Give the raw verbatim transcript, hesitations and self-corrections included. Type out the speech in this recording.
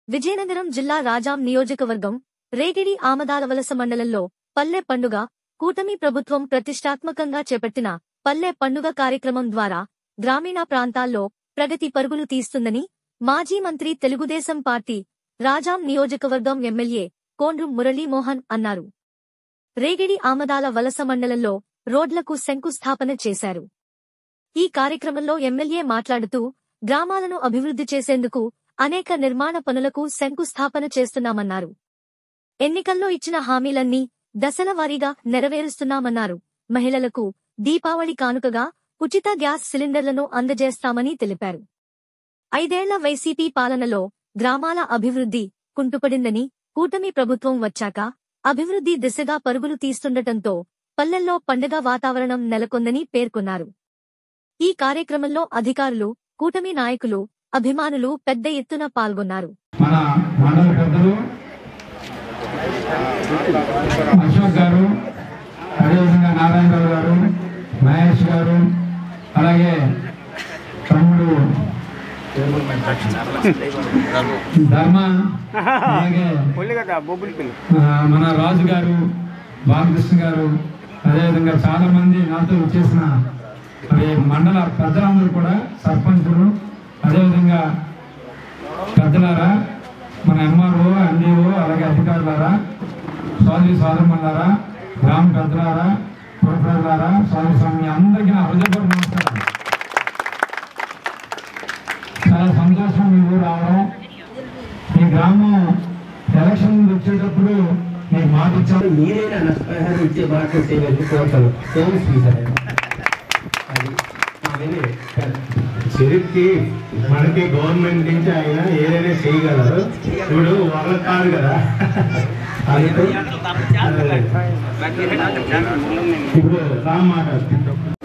విజయనగరం జిల్లా రాజాం నియోజకవర్గం రేగిడి ఆమదాలవలస మండలంలో పల్లె పండుగ కూటమి ప్రభుత్వం ప్రతిష్టాత్మకంగా చేపట్టిన పల్లె పండుగ కార్యక్రమం ద్వారా గ్రామీణ ప్రాంతాల్లో ప్రగతి పరుగులు తీస్తుందని మాజీ మంత్రి తెలుగుదేశం పార్టీ రాజాం నియోజకవర్గం ఎమ్మెల్యే కోండ్రు మురళీమోహన్ అన్నారు. రేగిడి ఆమదాల వలస మండలంలో రోడ్లకు శంకుస్థాపన చేశారు. ఈ కార్యక్రమంలో ఎమ్మెల్యే మాట్లాడుతూ గ్రామాలను అభివృద్ధి చేసేందుకు అనేక నిర్మాణ పనులకు శంకుస్థాపన చేస్తున్నామన్నారు. ఎన్నికల్లో ఇచ్చిన హామీలన్నీ దశల వారీగా నెరవేరుస్తున్నామన్నారు. మహిళలకు దీపావళి కానుకగా ఉచిత గ్యాస్ సిలిండర్లను అందజేస్తామని తెలిపారు. ఐదేళ్ల వైసీపీ పాలనలో గ్రామాల అభివృద్ధి కుంటుపడిందని, కూటమి ప్రభుత్వం వచ్చాక అభివృద్ధి దిశగా పరుగులు తీస్తుండటంతో పల్లెల్లో పండుగ వాతావరణం నెలకొందని పేర్కొన్నారు. ఈ కార్యక్రమంలో అధికారులు, కూటమి నాయకులు, అభిమానులు పెద్ద ఎత్తున పాల్గొన్నారు. మన మండల పెద్దలు అశోక్ గారు, అదేవిధంగా నారాయణరావు గారు, మహేష్ గారు, అలాగే తమ్ముడు ధర్మ, అలాగే మన రాజు గారు, బాలకృష్ణ గారు, అదేవిధంగా చాలా మంది నాతో వచ్చేసిన మరి మండల పెద్దలందరూ కూడా, సర్పంచులు, అదేవిధంగా పెద్దలారా, మన ఎంఆర్ఓ, ఎన్డీఓ, అలాగే అధికారులారా, సోదరి సోదరులారా, గ్రామ పెద్దలారా, పురప్రజలారా, సోదరి స్వామి అందరికీ నా హృదయపూర్వక నమస్కారం. చాలా సంతోషం మీ ఊరు రావడం. ఈ గ్రామం ఎలక్షన్ వచ్చేటప్పుడు మీకు మాట ఇచ్చారు, మీరైనా నష్టపరిహారం ఇచ్చే మాట కోరుతాను. చెరుక్కి మనకి గవర్నమెంట్ నుంచి ఆయన ఏదైనా చేయగలరు. ఇప్పుడు వాళ్ళకి కాదు కదా, ఇప్పుడు రామ్ మాట్లాడుతుంది.